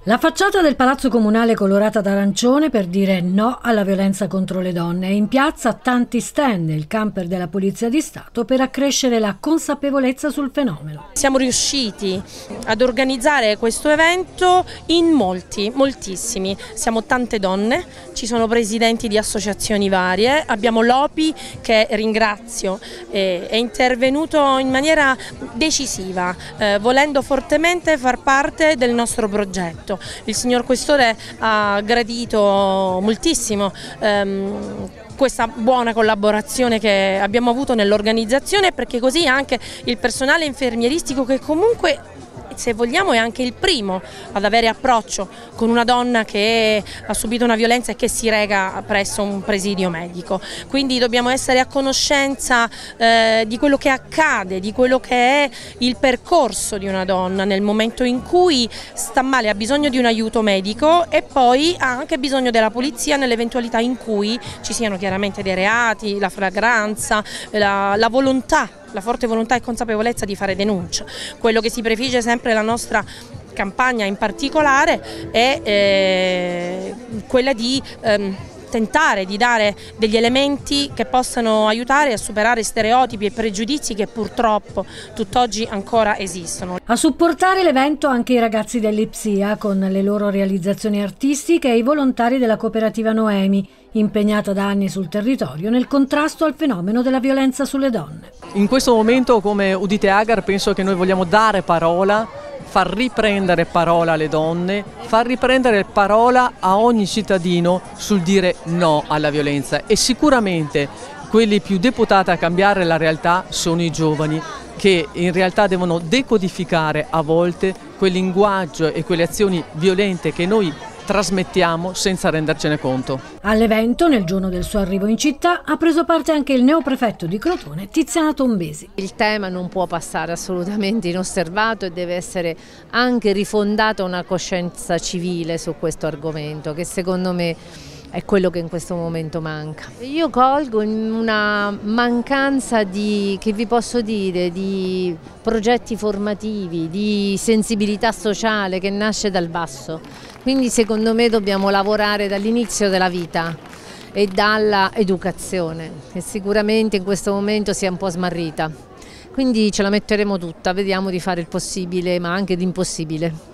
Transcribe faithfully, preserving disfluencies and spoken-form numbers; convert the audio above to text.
La facciata del Palazzo Comunale colorata d'arancione per dire no alla violenza contro le donne e in piazza tanti stand e il camper della Polizia di Stato per accrescere la consapevolezza sul fenomeno. Siamo riusciti ad organizzare questo evento in molti, moltissimi. Siamo tante donne, ci sono presidenti di associazioni varie, abbiamo l'Opi che ringrazio, eh, è intervenuto in maniera decisiva, eh, volendo fortemente far parte del nostro progetto. Il signor Questore ha gradito moltissimo ehm, questa buona collaborazione che abbiamo avuto nell'organizzazione, perché così anche il personale infermieristico, che comunque, se vogliamo, è anche il primo ad avere approccio con una donna che ha subito una violenza e che si reca presso un presidio medico. Quindi dobbiamo essere a conoscenza eh, di quello che accade, di quello che è il percorso di una donna nel momento in cui sta male, ha bisogno di un aiuto medico e poi ha anche bisogno della polizia nell'eventualità in cui ci siano chiaramente dei reati, la flagranza, la, la volontà, la forte volontà e consapevolezza di fare denuncia. Quello che si prefigge sempre la nostra campagna in particolare è eh, quella di ehm, tentare di dare degli elementi che possano aiutare a superare stereotipi e pregiudizi che purtroppo tutt'oggi ancora esistono. A supportare l'evento anche i ragazzi dell'Ipsia con le loro realizzazioni artistiche e i volontari della cooperativa Noemi, impegnata da anni sul territorio nel contrasto al fenomeno della violenza sulle donne. In questo momento, come Udite Agar, penso che noi vogliamo dare parola, far riprendere parola alle donne, far riprendere parola a ogni cittadino sul dire no alla violenza, e sicuramente quelli più deputati a cambiare la realtà sono i giovani, che in realtà devono decodificare a volte quel linguaggio e quelle azioni violente che noi trasmettiamo senza rendercene conto. All'evento, nel giorno del suo arrivo in città, ha preso parte anche il neoprefetto di Crotone, Tiziana Tombesi. Il tema non può passare assolutamente inosservato e deve essere anche rifondata una coscienza civile su questo argomento, che secondo me è quello che in questo momento manca. Io colgo una mancanza di, che vi posso dire, di progetti formativi, di sensibilità sociale che nasce dal basso. Quindi secondo me dobbiamo lavorare dall'inizio della vita e dalla educazione, che sicuramente in questo momento si è un po' smarrita. Quindi ce la metteremo tutta, vediamo di fare il possibile ma anche l'impossibile.